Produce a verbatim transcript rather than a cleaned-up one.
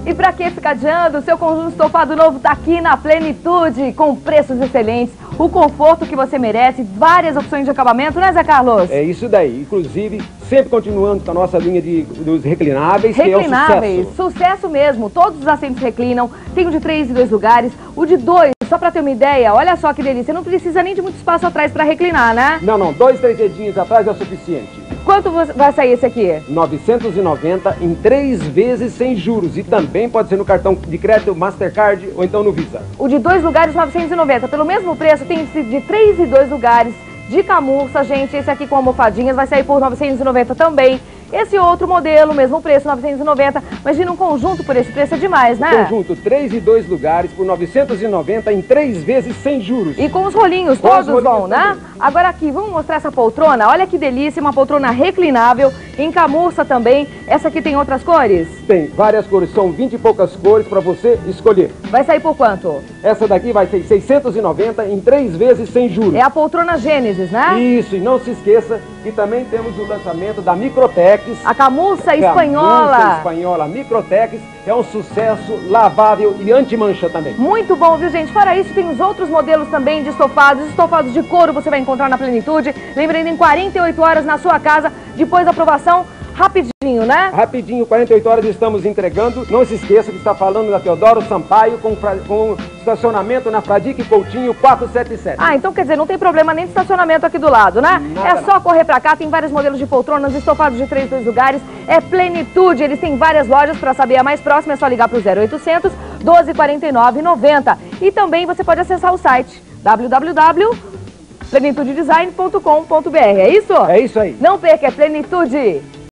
E pra que ficar adiando? O seu conjunto estofado novo tá aqui na Plenitude, com preços excelentes, o conforto que você merece, várias opções de acabamento, né, Zé Carlos? É isso daí. Inclusive, sempre continuando com a nossa linha de, dos reclináveis, Reclináveis, que é o sucesso. Sucesso mesmo. Todos os assentos reclinam, tem o de três e dois lugares, o de dois, só pra ter uma ideia, olha só que delícia, não precisa nem de muito espaço atrás pra reclinar, né? Não, não, dois, três dedinhos atrás é o suficiente. Quanto vai sair esse aqui? novecentos e noventa em três vezes sem juros. E também pode ser no cartão de crédito Mastercard ou então no Visa. O de dois lugares, novecentos e noventa. Pelo mesmo preço, tem esse de três e dois lugares de camurça, gente. Esse aqui com almofadinhas vai sair por novecentos e noventa também. Esse outro modelo, mesmo preço, novecentos e noventa. Imagina um conjunto por esse preço, é demais, né? Conjunto, três e dois lugares por novecentos e noventa em três vezes sem juros. E com os rolinhos, Com todos os rolinhos vão, né? também. Agora aqui, vamos mostrar essa poltrona. Olha que delícia, uma poltrona reclinável, em camurça também. Essa aqui tem outras cores? Tem várias cores, são vinte e poucas cores para você escolher. Vai sair por quanto? Essa daqui vai ser seiscentos e noventa em três vezes sem juros. É a poltrona Gênesis, né? Isso, e não se esqueça que também temos o lançamento da Microtex. A camurça Camurça espanhola. espanhola Microtex é um sucesso, lavável e anti-mancha também. Muito bom, viu, gente? Fora isso, tem os outros modelos também de estofados. Estofados de couro você vai encontrar na Plenitude. Lembrando, em quarenta e oito horas na sua casa, depois da aprovação, rapidinho, né? Rapidinho, quarenta e oito horas estamos entregando. Não se esqueça que está falando da Teodoro Sampaio com, fra- com estacionamento na Fradique Coutinho quatrocentos e setenta e sete. Ah, então quer dizer, não tem problema nem de estacionamento aqui do lado, né? Nada, é só correr pra cá, tem vários modelos de poltronas, estofados de três, dois lugares. É Plenitude, eles têm várias lojas. Para saber a mais próxima é só ligar pro zero oitocentos, doze, quarenta e nove, noventa. E também você pode acessar o site w w w ponto plenitude design ponto com ponto b r. É isso? É isso aí. Não perca, é Plenitude.